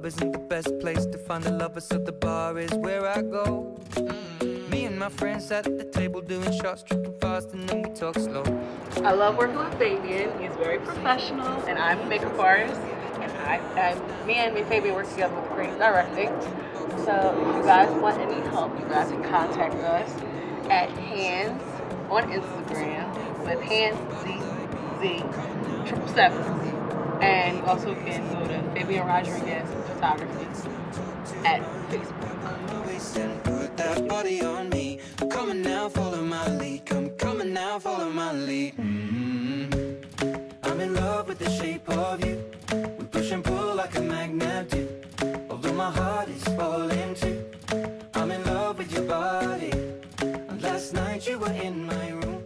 isn't the best place to find a lover, so the bar is where I go. Me and my friends at the table doing shots, tripping fast, and then we talk slow. I love working with Fabian. He's very professional, and I'm a makeup artist. And me and Fabian work together with creative directing. So if you guys want any help, you guys can contact us at Hands on Instagram with HandsZZ777. And you also can go to Fabian Rodriguez Photography at Facebook. Put that body on me. I'm coming now, follow my lead. Come coming now, follow my lead. I'm in love with the shape of you. We push and pull like a magnet do. Although my heart is falling too. I'm in love with your body. And last night you were in my room.